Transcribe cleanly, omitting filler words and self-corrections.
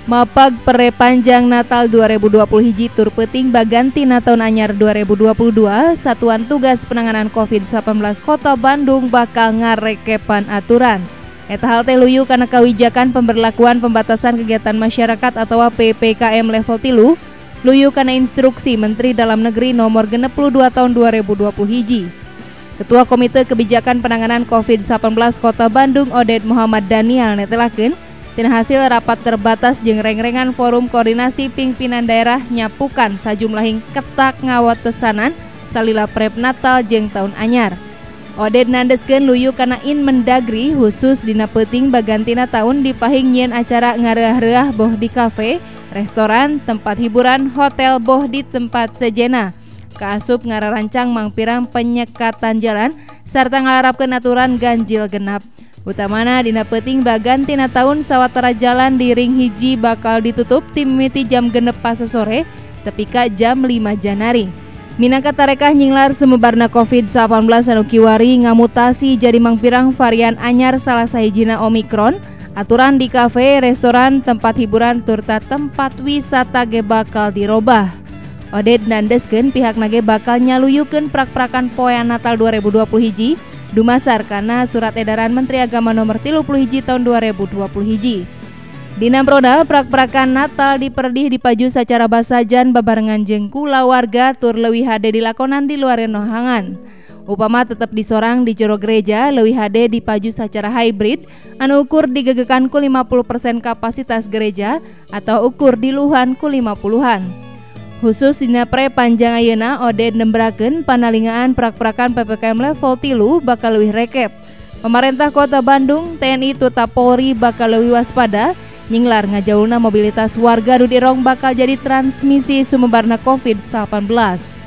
Mapag perepanjang Natal 2020 hiji tur peuting baganti na taun anyar 2022, Satuan Tugas Penanganan COVID-19 Kota Bandung bakal ngarekepan aturan. Eta hal teh luyu kana kawijakan pemberlakuan pembatasan kegiatan masyarakat atau PPKM level 3, luyu kana instruksi Menteri Dalam Negeri nomor 62 tahun 2020 hiji. Ketua Komite Kebijakan Penanganan COVID-19 Kota Bandung Oded Muhammad Daniel netelakeun tina hasil rapat terbatas jeung rengrengan forum koordinasi pimpinan daerah nyapukan sajumlahing ketak ngawatesanan salila prep Natal jeung taun anyar. Oded nandeskeun luyu kana Inmendagri khusus dina peuting bagantina taun dipahing nyieun acara ngareah-reah boh di kafe, restoran, tempat hiburan, hotel boh di tempat sejena. Kaasup ngararancang mangpirang penyekatan jalan sarta ngalarapkeun aturan ganjil genap. Utamana dina peuting bagantina taun sawatara jalan di ring hiji bakal ditutup timimiti jam 6 sore tepi ka jam 5 Janari. Minangka tarekah nyinglar sumebarna COVID-19 anu kiwari ngamutasi jadi mangpirang varian anyar salah sahijina Omikron, aturan di kafe, restoran, tempat hiburan turta tempat wisata ge bakal dirobah. Oded nandeskeun pihakna ge bakal nyaluyukeun prak-prakan poean Natal 2020 hiji dumasar kana surat edaran Menteri Agama nomor 31 tahun 2020 hiji. Dina broda prak-prakan Natal diperdih dipaju sacara basajan babarengan jeung kulawarga tur leuwih hade dilakonan di luar nohangan. Upama tetep disorang di jero gereja, leuwih hade dipaju sacara hybrid anu ukur digegekan ku 50% kapasitas gereja atau ukur diluhan ku 50-an. Khusus dina pre panjang ayeuna Oded nembrakeun panalingaan prak-prakan PPKM level 3 bakal leuwih rekep. Pemerintah Kota Bandung, TNI Tuta Polri bakal leuwih waspada nyinglar ngajaulna mobilitas warga nu dirong bakal jadi transmisi sumebarna COVID-19.